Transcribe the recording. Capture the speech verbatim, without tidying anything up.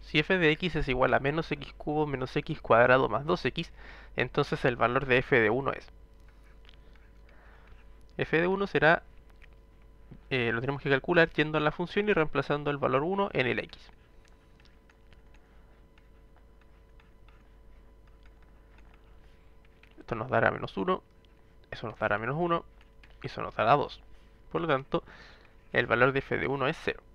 Si f de x es igual a menos x cubo menos x cuadrado más dos x, entonces el valor de f de uno es. F de uno será, eh, lo tenemos que calcular yendo a la función y reemplazando el valor uno en el x. Esto nos dará menos uno, eso nos dará menos uno, y eso nos dará dos. Por lo tanto, el valor de f de uno es cero.